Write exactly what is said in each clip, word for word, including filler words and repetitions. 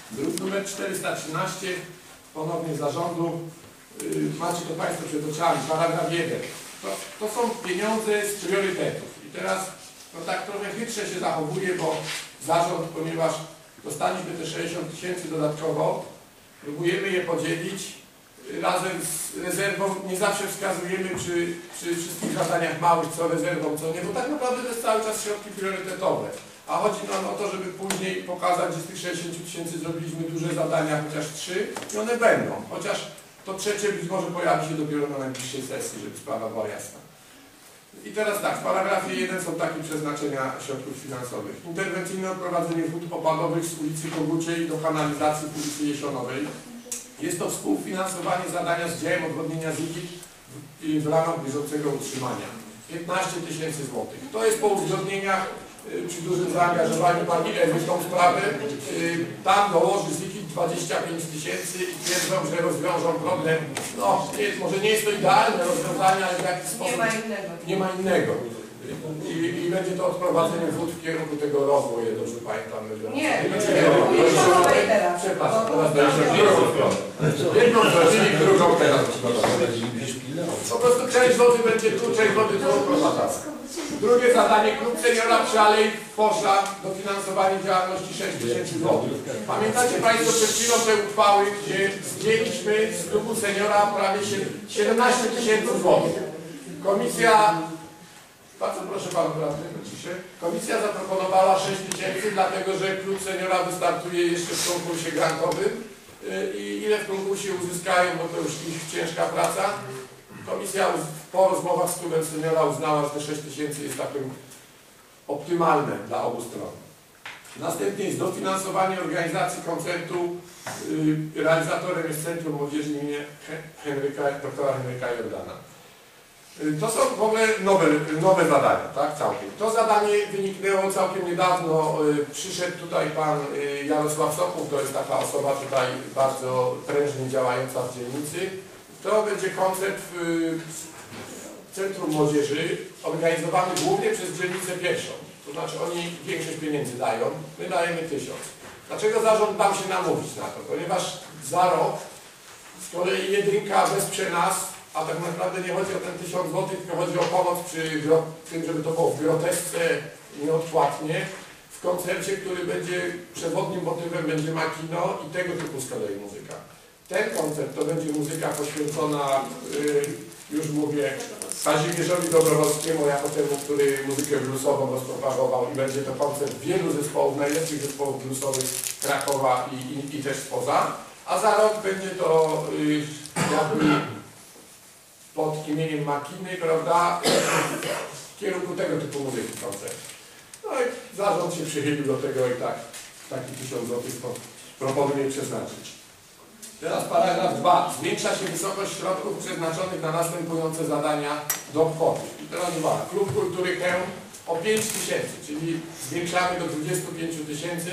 Druk numer czterysta trzynaście, ponownie zarządu. Yy, macie to Państwo przed oczami, paragraf jeden. To, to są pieniądze z priorytetów. I teraz no tak trochę chytrze się zachowuje, bo zarząd, ponieważ dostaliśmy te sześćdziesiąt tysięcy dodatkowo, próbujemy je podzielić razem z rezerwą. Nie zawsze wskazujemy przy, przy wszystkich zadaniach małych, co rezerwą, co nie, bo tak naprawdę to jest cały czas środki priorytetowe. A chodzi nam o to, żeby później pokazać, że z tych sześćdziesięciu tysięcy zrobiliśmy duże zadania, chociaż trzy, i one będą. Chociaż to trzecie być może pojawi się dopiero na najbliższej sesji, żeby sprawa była jasna. I teraz tak, w paragrafie jeden są takie przeznaczenia środków finansowych. Interwencyjne odprowadzenie wód opadowych z ulicy Koguciej do kanalizacji w ulicy Jesionowej. Jest to współfinansowanie zadania z działem odwodnienia Zigit w, w ramach bieżącego utrzymania. piętnaście tysięcy złotych. To jest po uzgodnieniach przy dużym zaangażowaniu pani Ewy w tą sprawę. Tam dołoży Zigit dwadzieścia pięć tysięcy i twierdzą, że rozwiążą problem. No, nie, może nie jest to idealne rozwiązanie, ale w jakiś sposób nie ma innego. Nie ma innego. I, i będzie to odprowadzenie wód w kierunku tego rowu, o ile dobrze pamiętam. Nie, nie, teraz. Przepraszam, teraz będzie drugą stronę. Jedną zrobili, drugą teraz. Po prostu część wody będzie tu, część wody tu odprowadzana. Drugie zadanie, klub seniora przy Alei Fosza, dofinansowanie działalności sześć tysięcy złotych. Pamiętacie Państwo przed chwilą te uchwały, gdzie zdjęliśmy z klubu seniora prawie siedemnaście tysięcy złotych. Komisja, bardzo proszę Panu radny, ciszę. Komisja zaproponowała sześć tysięcy, dlatego że klub seniora wystartuje jeszcze w konkursie grantowym i ile w konkursie uzyskają, bo to już ich ciężka praca. Komisja po rozmowach z klubem seniora uznała, że te sześć tysięcy jest takim optymalne dla obu stron. Następnie jest dofinansowanie organizacji koncertu. Realizatorem jest Centrum Młodzieży im. Henryka, doktora Henryka Jordana. To są w ogóle nowe, nowe zadania, tak? Całkiem. To zadanie wyniknęło całkiem niedawno. Przyszedł tutaj pan Jarosław Sokół, to jest taka osoba tutaj bardzo prężnie działająca w dzielnicy. To będzie koncert w Centrum Młodzieży organizowany głównie przez dzielnicę pierwszą. To znaczy oni większość pieniędzy dają, my dajemy tysiąc. Dlaczego zarząd dał się namówić na to? Ponieważ za rok z kolei jedynka wesprze nas, a tak naprawdę nie chodzi o ten tysiąc złotych, tylko chodzi o pomoc przy tym, żeby to było w grotesce nieodpłatnie, w koncercie, który będzie przewodnim motywem będzie makino i tego typu z kolei muzyka. Ten koncert to będzie muzyka poświęcona, yy, już mówię, Kazimierzowi Dobrowolskiemu jako temu, który muzykę bluesową rozpropagował i będzie to koncert wielu zespołów, najlepszych zespołów bluesowych Krakowa i, i, i też spoza. A za rok będzie to yy, jakby pod imieniem Makiny, prawda, w kierunku tego typu muzyki koncert. No i zarząd się przychylił do tego i tak taki tysiąc złotych proponuje przeznaczyć. Teraz paragraf dwa. Zwiększa się wysokość środków przeznaczonych na następujące zadania do kwoty. I teraz dwa. Klub Kultury Chełm o pięć tysięcy, czyli zwiększamy do dwudziestu pięciu tysięcy.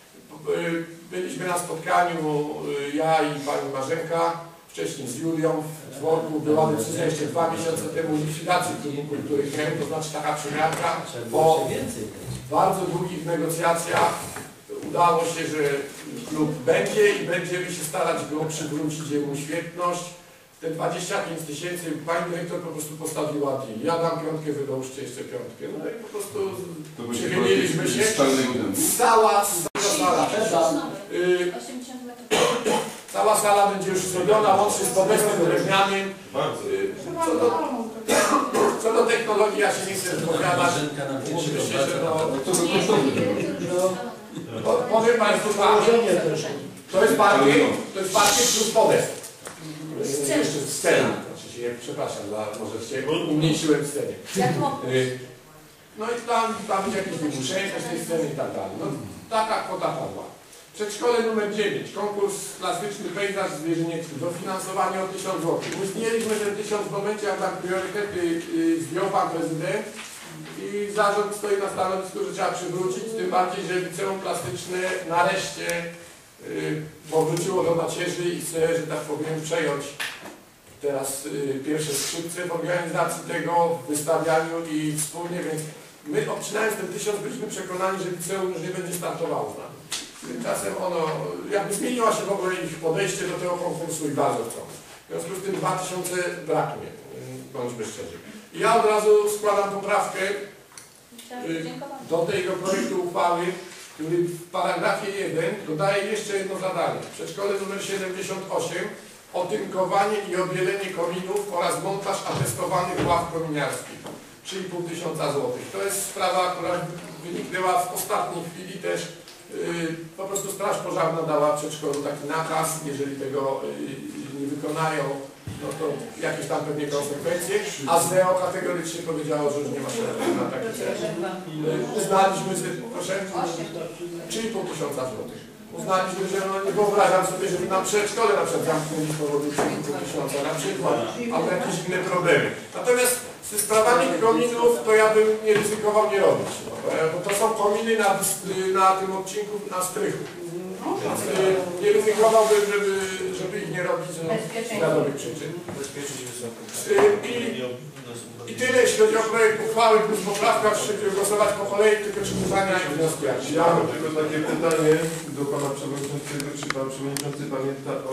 Byliśmy na spotkaniu, ja i pani Marzenka, wcześniej z Julią w Dworku, była decyzja jeszcze dwa miesiące temu likwidacji Klubu Kultury Chełm, to znaczy taka przymiarka, po bardzo długich negocjacjach udało się, że klub będzie i będziemy się starać go przywrócić jemu świetność. Te dwadzieścia pięć tysięcy pani dyrektor po prostu postawiła deal. Ja dam piątkę, wy dołóżcie jeszcze piątkę. No i po prostu przychyliliśmy się. Cała, cała sala, y, cała sala będzie już zrobiona, łącznie z podestem drewnianym. Y, co, do, co do technologii ja się nie chcę wypowiadać. Oczywiście, że no... Powiem Państwu, to jest parkiet, to jest parkiet plus podest. Jeszcze scena, oczywiście, przepraszam, może się umniejszyłem scenę. No i tam, tam będzie jakieś wymuszenie z tej sceny i tak dalej. No, taka kwota padła. Przedszkole numer dziewięć, konkurs klasyczny pejzaż zwierzyniecki, dofinansowanie o tysiąc złotych. Uznaliśmy ten tysiąc w momencie, jak tam priorytety zdjął pan prezydent. I zarząd stoi na stanowisku, że trzeba przywrócić, tym bardziej, że liceum plastyczne nareszcie yy, powróciło do macierzy i chce, że tak powiem, przejąć teraz yy, pierwsze skrzypce w organizacji tego, w wystawianiu i wspólnie, więc my obcinając ten tysiąc byliśmy przekonani, że liceum już nie będzie startowało z nami. Tymczasem ono, jakby zmieniła się w ogóle ich podejście do tego konkursu i bardzo chcą. W związku z tym dwa tysiące brakuje, bądźmy szczerzy. I ja od razu składam poprawkę do tego projektu uchwały, który w paragrafie jeden dodaje jeszcze jedno zadanie. W przedszkole nr siedemdziesiąt osiem otynkowanie i obielenie kominów oraz montaż atestowanych ław kominiarskich. trzy i pół tysiąca złotych. To jest sprawa, która wyniknęła w ostatniej chwili też. Yy, po prostu Straż Pożarna dała w przedszkolu taki nakaz, jeżeli tego yy, nie wykonają, no to jakieś tam pewnie konsekwencje, a z N E O kategorycznie powiedziało, że już nie ma sensu na taki cel. Yy, uznaliśmy, że proszę, trzy i pół tysiąca złotych. Uznaliśmy, że no, nie wyobrażam sobie, żeby na przedszkole na przykład zamknęli z powodu trzy i pół tysiąca na przykład, albo jakieś inne problemy. Natomiast ze sprawami kominów to ja bym nie ryzykował nie robić, no, bo to są kominy na, na tym odcinku na strychu. Więc y, nie ryzykowałbym, żeby, żeby ich nie robić z wiadomych przyczyn. Y, i, I tyle, jeśli chodzi o projekt uchwały plus poprawka, żeby głosować po kolei, tylko czy pytania i wnioski. Ja mam tylko takie pytanie do Pana Przewodniczącego, czy Pan Przewodniczący pamięta o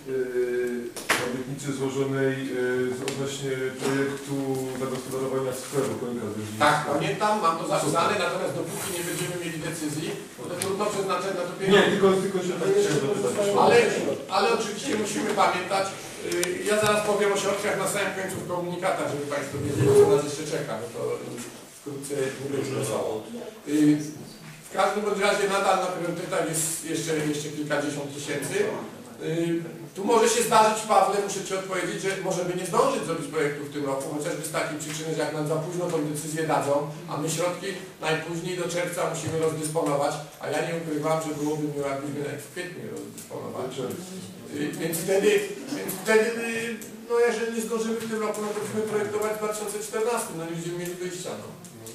yy, obietnicy złożonej yy, odnośnie projektu zagospodarowania sklepu końca z Tak, pamiętam, mam to zapisane, natomiast dopóki nie będziemy mieli decyzji, to trudno przeznaczyć na to pieniądze. Nie, tylko, tylko się tak chciałem zapytać. Ale, ale oczywiście musimy pamiętać, yy, ja zaraz powiem o środkach na samym końcu w komunikatach, żeby Państwo wiedzieli, co nas jeszcze czeka, bo to wkrótce nie będzie wesoło. Yy, w każdym bądź razie nadal na priorytetach jest jeszcze, jeszcze kilkadziesiąt tysięcy. Yy, tu może się zdarzyć, Pawle, muszę Ci odpowiedzieć, że możemy nie zdążyć zrobić projektu w tym roku, chociażby z takiej przyczyny, że jak nam za późno tą decyzję dadzą, a my środki najpóźniej do czerwca musimy rozdysponować, a ja nie ukrywam, że byłoby miło, jakbyśmy nawet w kwietniu rozdysponować. Yy, więc wtedy, więc wtedy yy, no jeżeli nie zdążymy w tym roku, no to musimy projektować w dwa tysiące czternastym, no nie będziemy mieli wyjścia. No.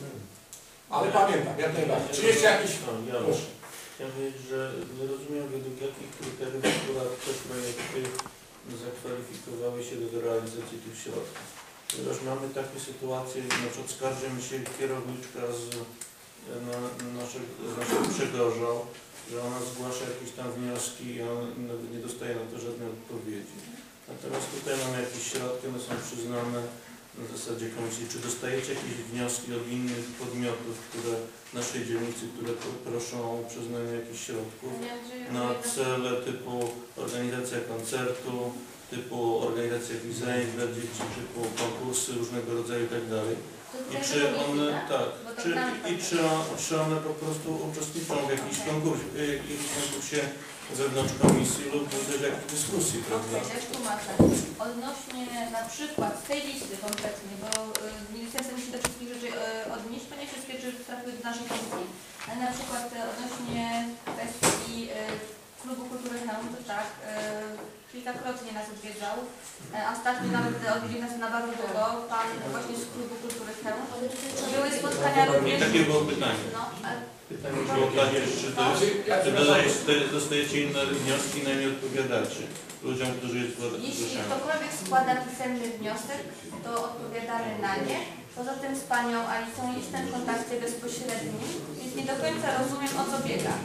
Ale pamiętam, jak najbardziej. Czy jeszcze jakiś... Proszę. Chciałem powiedzieć, że nie rozumiem, według jakich kryteriów akurat te projekty zakwalifikowały się do realizacji tych środków. Ponieważ mamy takie sytuacje, na przykład skarży mi się kierowniczka z na, naszego, z naszego Przegorza, że ona zgłasza jakieś tam wnioski i on nawet nie dostaje na to żadnej odpowiedzi. Natomiast tutaj mamy jakieś środki, one są przyznane na zasadzie komisji. Czy dostajecie jakieś wnioski od innych podmiotów, które w naszej dzielnicy, które proszą o przyznanie jakichś środków na cele typu organizacja koncertu, typu organizacja jakichś zajęć dla dzieci, typu konkursy różnego rodzaju i tak dalej. I czy one, tak, czy, i czy, czy one po prostu uczestniczą w jakimś konkursie, jakimś konkursie wewnątrz komisji lub też jakiejś dyskusji, prawda? Ja tłumaczę. Odnośnie na przykład z tej listy konkretnie, bo y, ministerstwo musi do wszystkich rzeczy y, odnieść, ponieważ wszystkie rzeczy trafiły do naszej komisji. Ale na przykład y, odnośnie kwestii y, Klubu Kultury Chełm, to tak, y, kilkakrotnie nas odwiedzał, y, a ostatnio nawet odwiedził nas na bardzo długo, pan właśnie z Klubu Kultury Chełm. Były spotkania również... I takie było pytanie. No, ale... Pytanie było takie, czy, to jest, czy dostajecie, dostajecie inne wnioski i na nie odpowiadacie ludziom, którzy jest Jeśli zgłaszani. ktokolwiek składa pisemny wniosek, to odpowiadamy na nie. Poza tym z panią Alicą jestem w kontakcie bezpośrednim, więc nie do końca rozumiem, o co biega.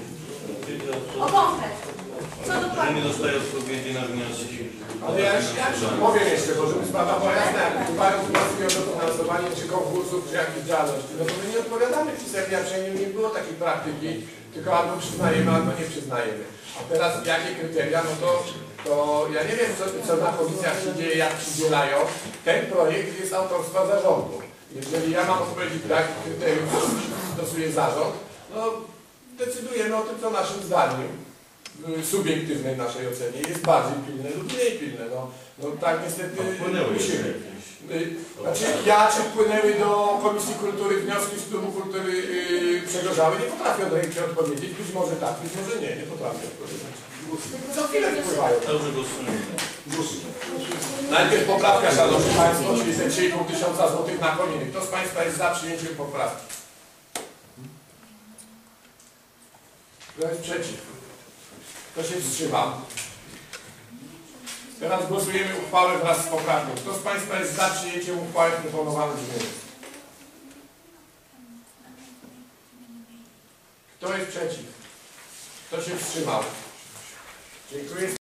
O konkret. Co Że dokładnie? nie dostaje odpowiedzi na wnioski. Ale ja, ja powiem jeszcze, bo żeby sprawa była jasna, jak mają wnioski o dofinansowanie czy konkursów, czy jakiejś działalności, no to my nie odpowiadamy pisemnie, a przynajmniej nie było takiej praktyki, tylko albo przyznajemy, albo nie przyznajemy. A teraz jakie kryteria, no to, to ja nie wiem, co, co na komisjach się dzieje, jak przydzielają. Ten projekt jest autorstwa zarządu. Jeżeli ja mam odpowiedzieć, do jakich kryteriów stosuje zarząd, no decydujemy o tym, co naszym zdaniem, w subiektywnej naszej ocenie, jest bardziej pilne lub mniej pilne. No, no tak niestety musimy. Znaczy, ja czy wpłynęły do Komisji Kultury wnioski z Klubu Kultury yy, Przegorzały, nie potrafię odręcznie odpowiedzieć. Być może tak, być może nie, nie potrafię odpowiedzieć. Co chwilę wpływają. Dobrze, głosujemy. Najpierw poprawka, szanowni Państwo, czyli te trzy i pół tysiąca złotych na kominy. Kto z Państwa jest za przyjęciem poprawki? Kto jest przeciw? Kto się wstrzymał? Teraz głosujemy uchwałę wraz z poprawką. Kto z Państwa jest za przyjęciem uchwały proponowanej brzmieniu? Kto jest przeciw? Kto się wstrzymał? Dziękuję.